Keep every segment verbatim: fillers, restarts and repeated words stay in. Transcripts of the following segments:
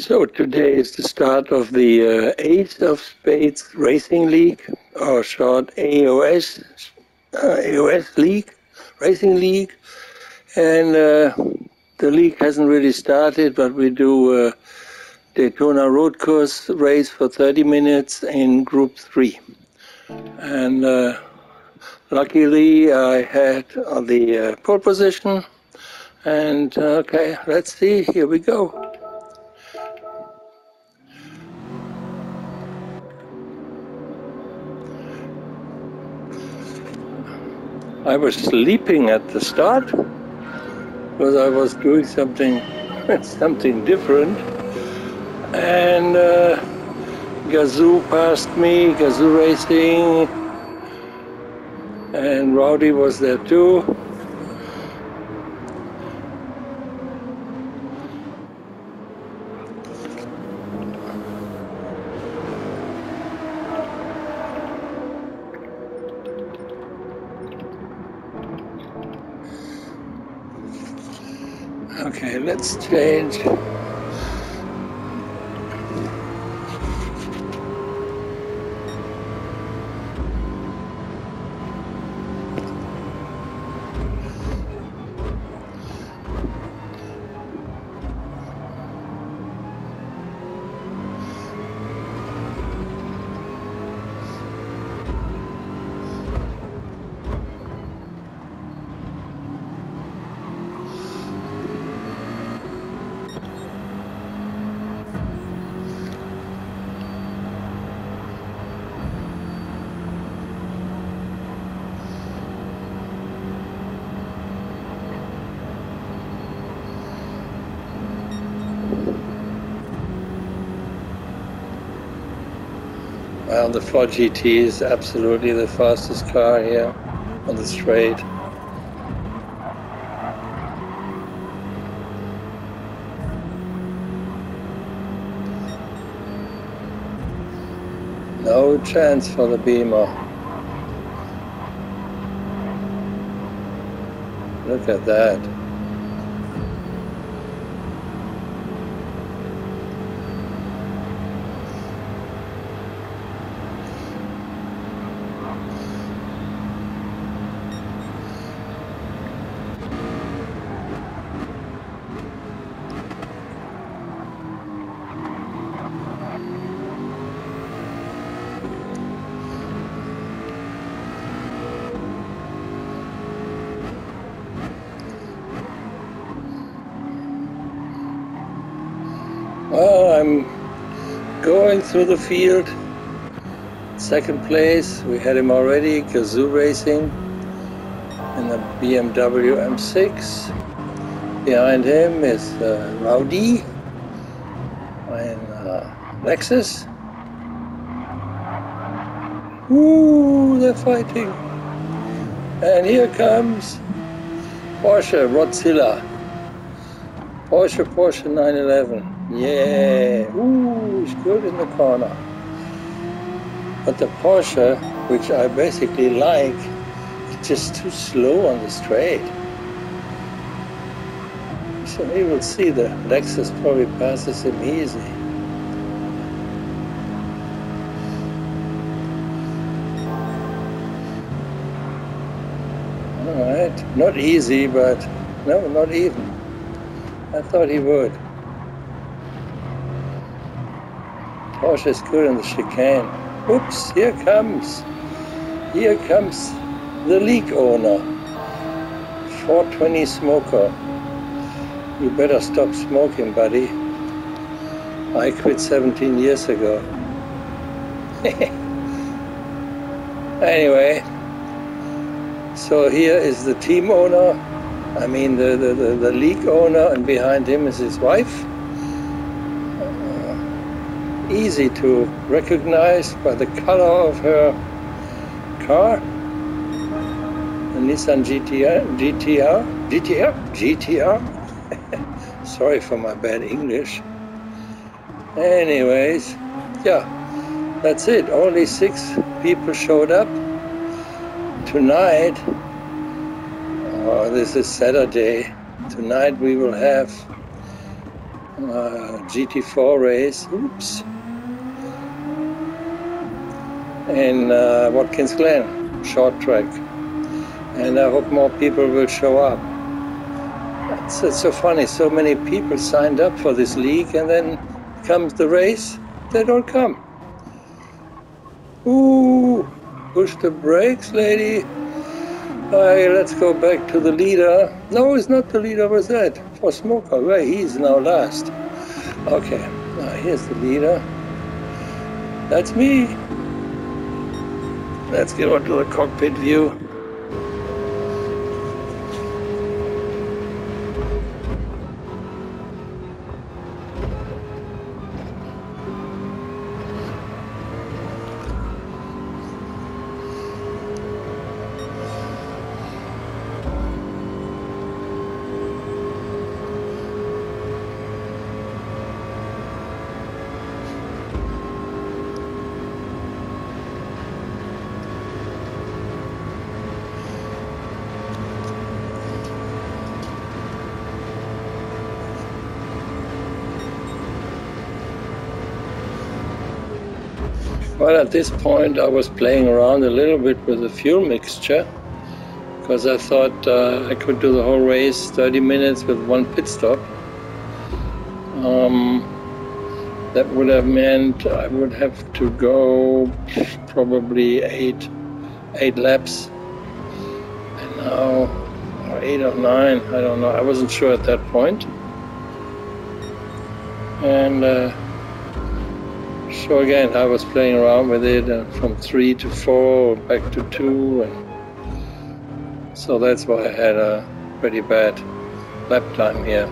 So today is the start of the uh, Ace of Spades Racing League, or short A O S, uh, A O S League, Racing League. And uh, the league hasn't really started, but we do uh, Daytona Road Course race for thirty minutes in Group three. And uh, luckily I had uh, the uh, pole position. And uh, okay, let's see, here we go. I was sleeping at the start because I was doing something something different, and uh, Gazoo passed me, Gazoo Racing, and Rowdy was there too. Okay, let's change. Well, the Ford G T is absolutely the fastest car here on the straight. No chance for the Beamer. Look at that. Well, I'm going through the field. Second place, we had him already, Gazoo Racing in the B M W M six. Behind him is uh, Rowdy in uh, Lexus. Woo, they're fighting. And here comes Porsche, Rodzilla. Porsche, Porsche nine eleven. Yeah, ooh, it's good in the corner. But the Porsche, which I basically like, is just too slow on the straight. So we will see, the Lexus probably passes him easy. Alright, not easy, but no, not even. I thought he would. Porsche is good in the chicane. Oops, here comes, here comes the league owner, four twenty Smoker. You better stop smoking, buddy. I quit seventeen years ago. Anyway, so here is the team owner, I mean the, the, the, the league owner, and behind him is his wife. Easy to recognize by the color of her car, the Nissan G T R, G T R, G T R, G T R. Sorry for my bad English. Anyways, yeah, that's it. Only six people showed up tonight. Oh, this is Saturday. Tonight we will have uh, G T four race. Oops. In uh, Watkins Glen, short track. And I hope more people will show up. It's, it's so funny, so many people signed up for this league, and then comes the race, they don't come. Ooh, push the brakes, lady. Alright, let's go back to the leader. No, it's not the leader, was that? For Smoker, where he's now last. Okay, now here's the leader. That's me. Let's get on to the cockpit view. Well, at this point I was playing around a little bit with the fuel mixture because I thought uh, I could do the whole race thirty minutes with one pit stop. Um, that would have meant I would have to go probably eight, eight laps, and now, or eight or nine, I don't know, I wasn't sure at that point. And uh, So again, I was playing around with it uh, from three to four, back to two, and so that's why I had a pretty bad lap time here.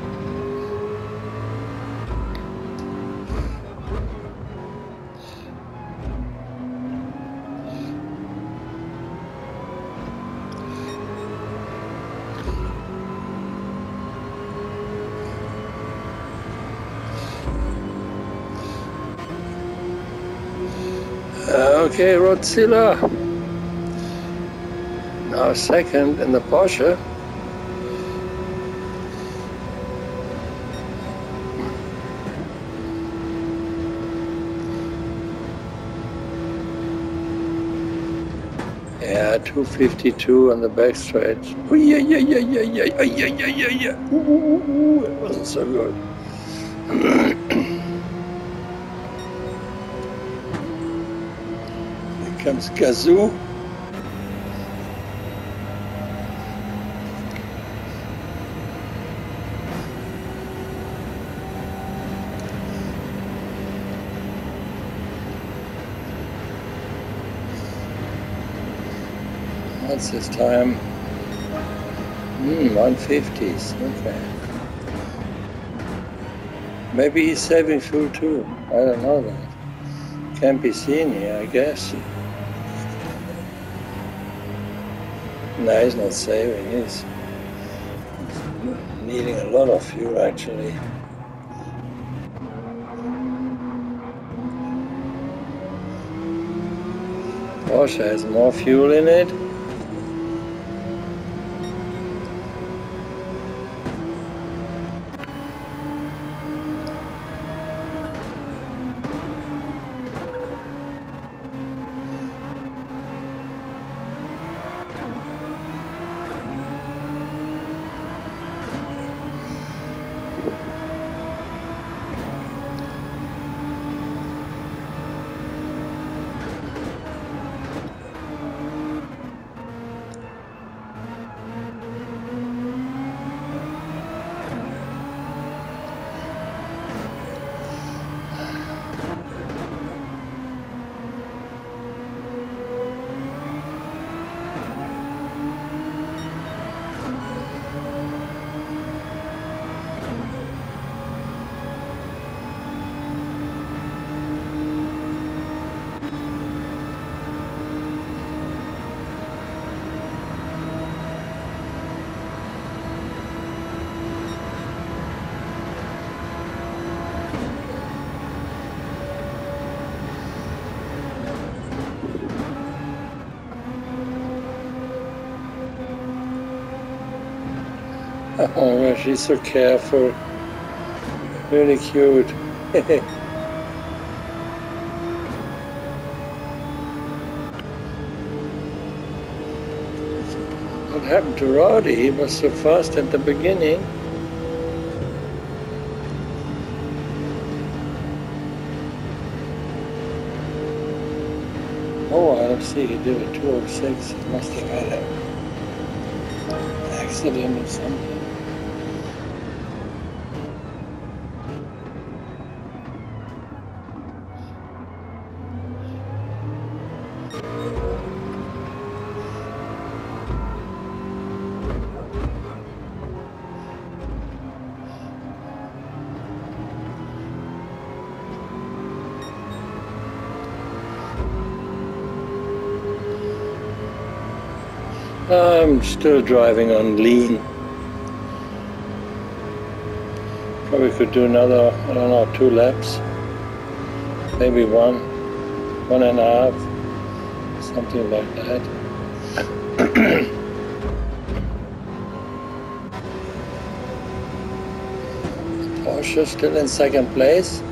Okay, Rodzilla, now second in the Porsche. Yeah, two fifty-two on the back straight. Oh yeah, yeah, yeah, yeah, yeah, yeah, yeah, yeah, yeah, yeah. Ooh, ooh, ooh, it wasn't so good. Comes Gazoo. What's his time? Hmm, one fifties, okay. Maybe he's saving fuel too. I don't know that. Can't be seen here, I guess. No, he's not saving, he's needing a lot of fuel actually. Porsche has more fuel in it. Oh, she's so careful. Really cute. What happened to Roddy? He was so fast at the beginning. Oh, I see, he did a two oh six. He must have had an accident or something. I'm still driving on lean. Probably could do another, I don't know, two laps. Maybe one, one and a half, something like that. Porsche still in second place.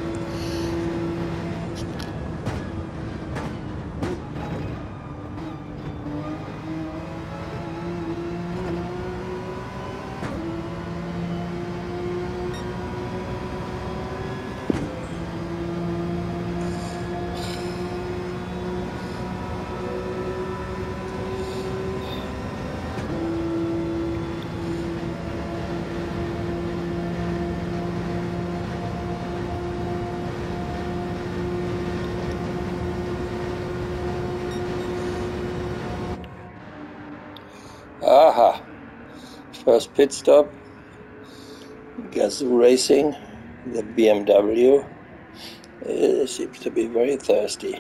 Aha! First pit stop. Gazoo Racing, the B M W. It seems to be very thirsty.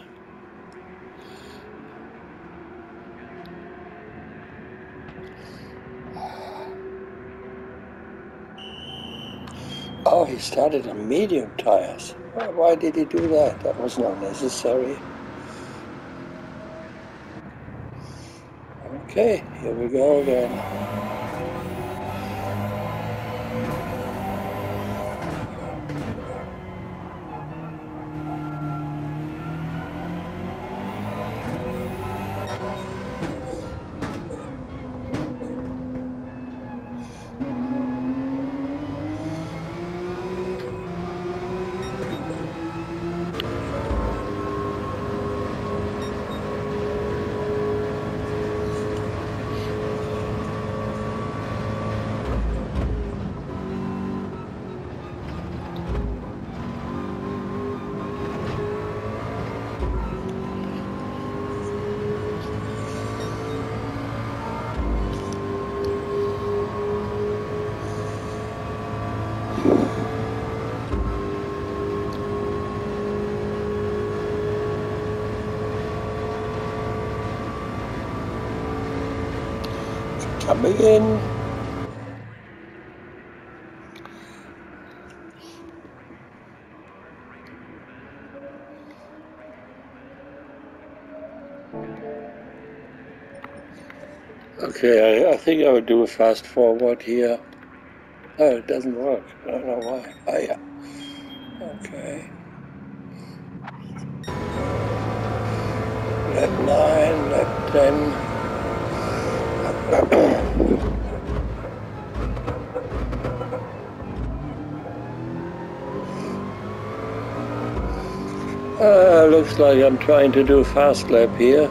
Oh, he started on medium tires. Why did he do that? That was not necessary. Okay, here we go again. Coming in. Okay, I, I think I would do a fast forward here. Oh, it doesn't work. I don't know why. Oh, yeah. Okay. Lap nine, lap ten. Uh, looks like I'm trying to do a fast lap here.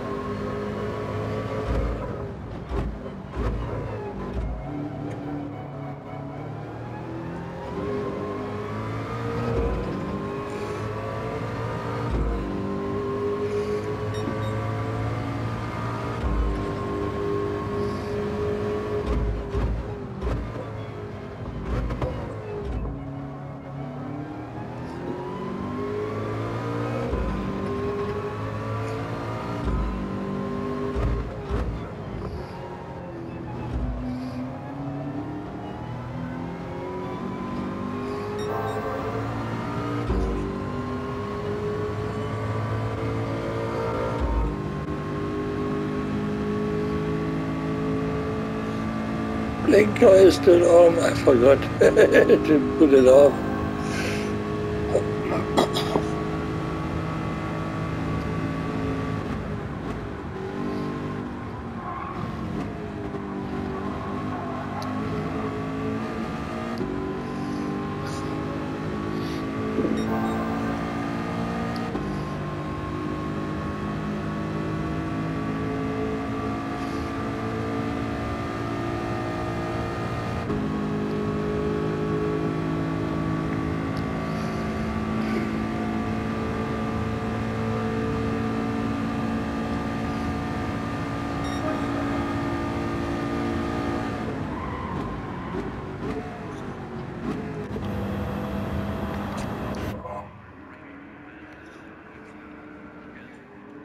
Blinker is still on. I forgot to put it off.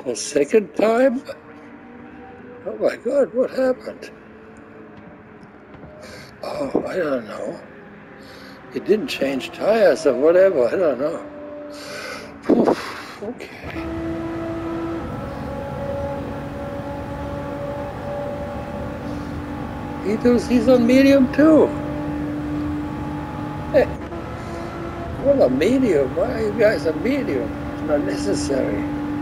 A second time? Oh my God, what happened? Oh, I don't know. It didn't change tires or whatever, I don't know. Whew, okay. He does, he's on medium too. Hey, what a medium? Why are you guys on medium? It's not necessary.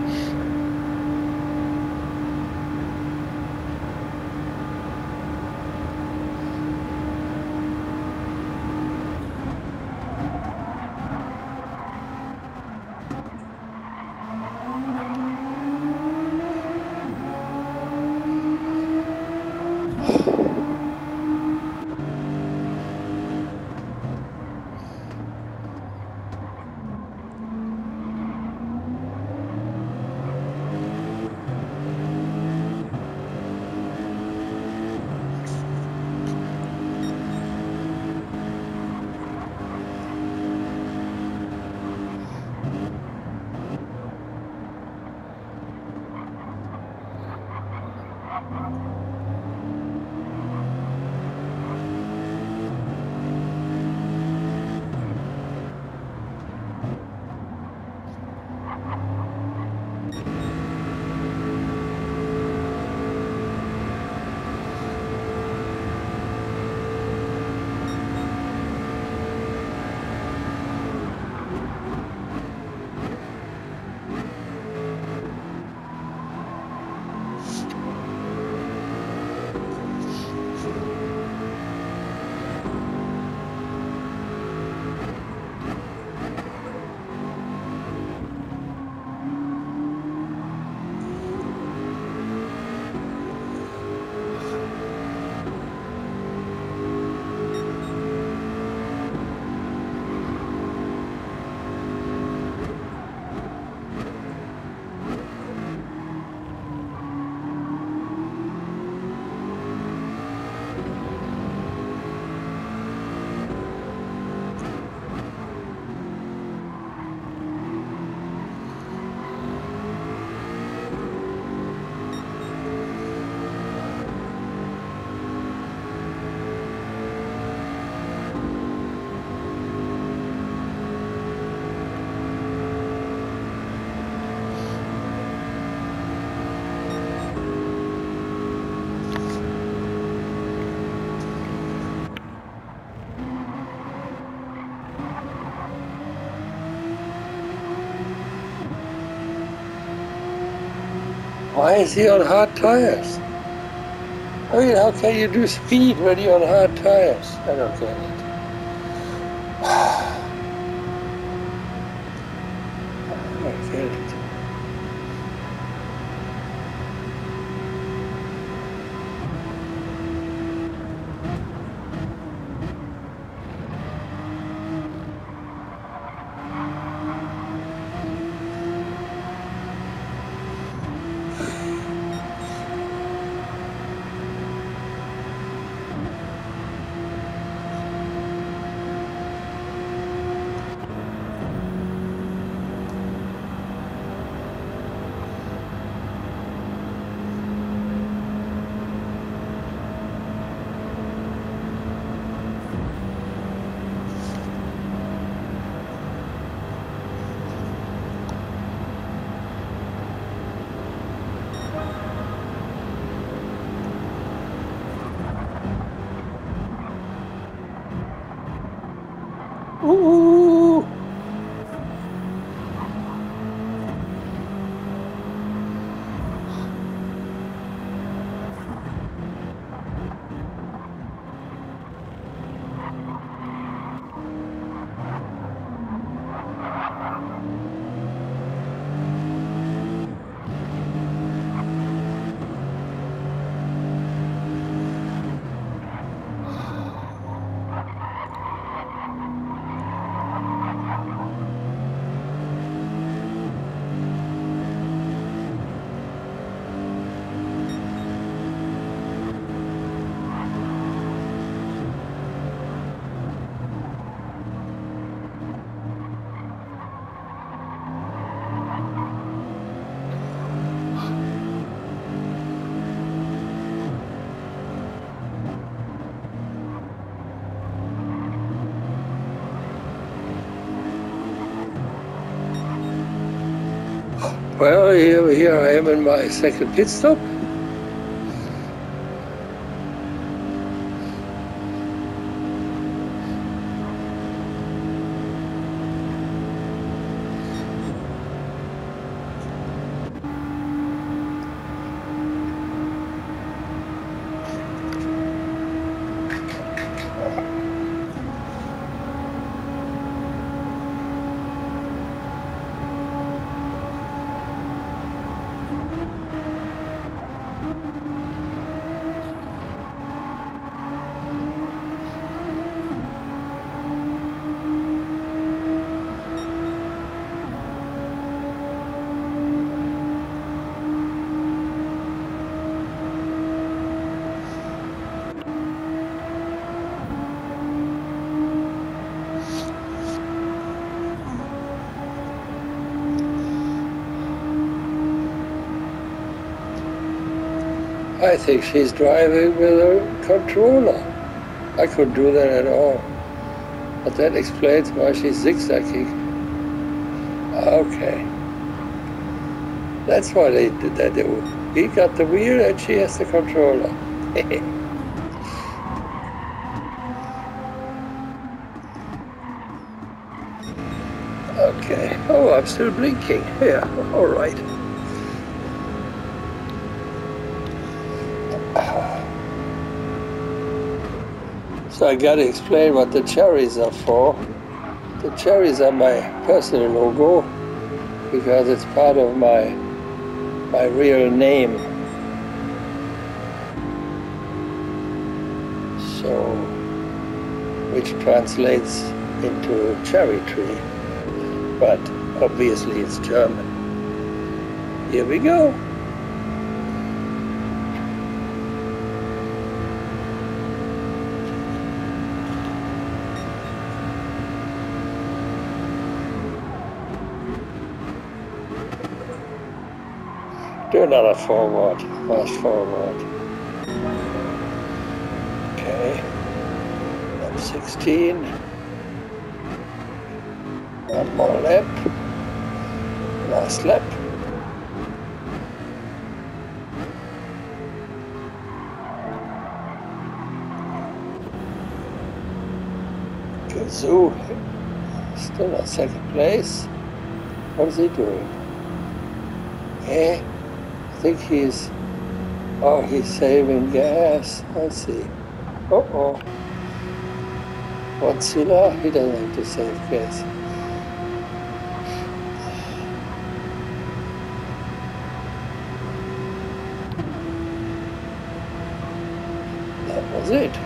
Why is he on hard tires? I mean, how can you do speed when you're on hard tires? I don't get it. I don't get it. Well, here, here I am in my second pit stop. I think she's driving with a controller. I couldn't do that at all. But that explains why she's zigzagging. Okay. That's why they did that. He got the wheel and she has the controller. Okay. Oh, I'm still blinking. Yeah, all right. So I gotta explain what the cherries are for. The cherries are my personal logo because it's part of my my real name. So, which translates into cherry tree, but obviously it's German. Here we go. Do another forward, fast forward. Okay, lap sixteen. One more lap. Last lap. Gazoo, still at second place. What is he doing? Eh? I think he's, oh, he's saving gas. I see. Uh-oh. Godzilla, he doesn't have to save gas. That was it.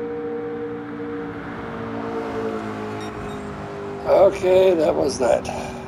Okay, that was that.